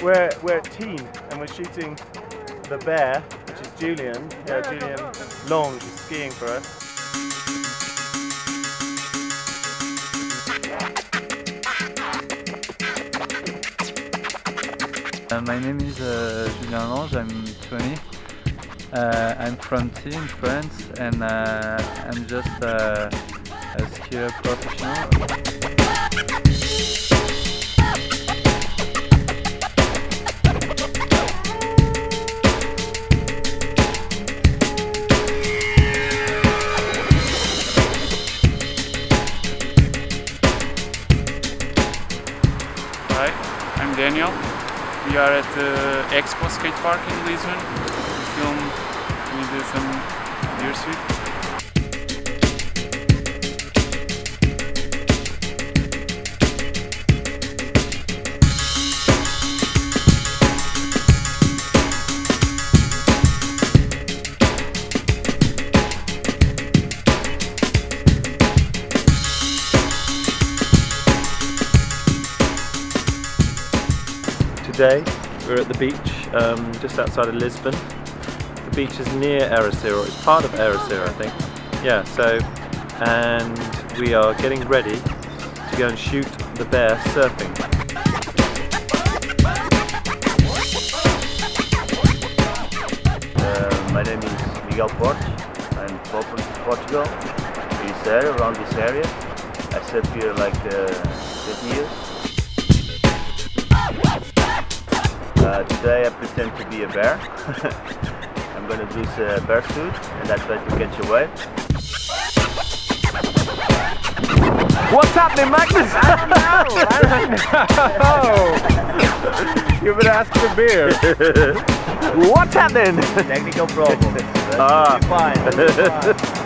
we're a team and we're shooting the bear, which is Julien. Julien Lange is skiing for us. My name is Julien Lange, I'm 20. I'm from T in France, and I'm just a skier professional. Hi, I'm Daniel. We are at the Expo skate park in Lisbon. We did some beer suit. Today we're at the beach just outside of Lisbon. The beach is near Ericeira, or it's part of Ericeira I think. Yeah, so, and we are getting ready to go and shoot the bear surfing. My name is Miguel Fortes. I'm from Portugal. This area, around this area. I surf here like 30 years. Today I pretend to be a bear. I'm gonna do this bear suit and I try to catch a wave. What's happening, Magnus? I don't know. You better ask the beer. What's happening? Technical problem. Ah. Fine.